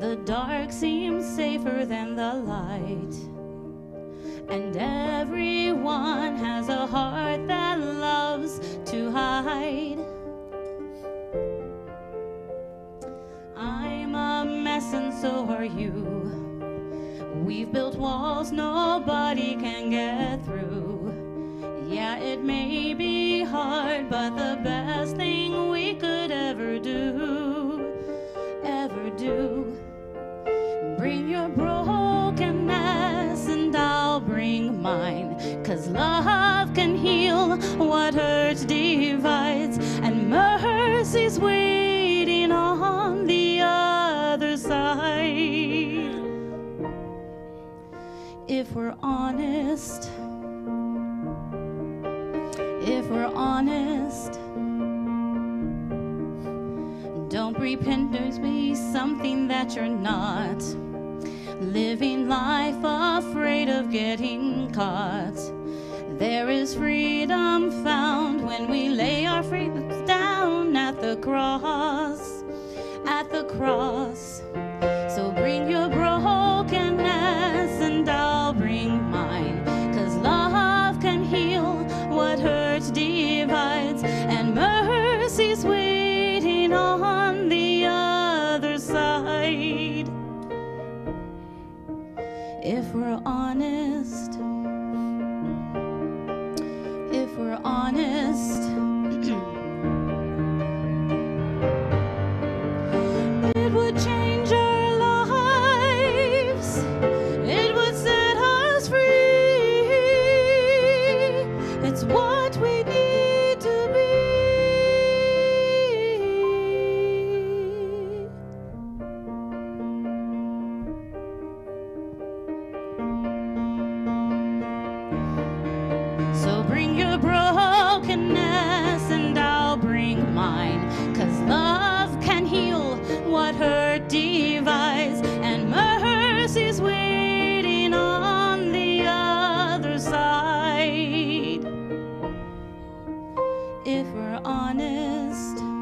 The dark seems safer than the light, and everyone has a heart that loves to hide. I'm a mess and so are you. We've built walls nobody can get through. Yeah, it may be hard, but the best thing we could ever do, bring your brokenness and I'll bring mine. 'Cause love can heal what hurts divides, and mercy's waiting on the other side. If we're honest, don't pretend to be something that you're not. Living life afraid of getting caught. There is freedom found when we lay our freedoms down at the cross, So bring your brokenness and I'll bring mine. 'Cause love can heal what hurts divides, and mercy's waiting on the other side. If we're honest, it would change our lives. It would set us free. It's what we need to be. So bring your brokenness and I'll bring mine. 'Cause love can heal what hurt divides, and mercy's waiting on the other side. If we're honest,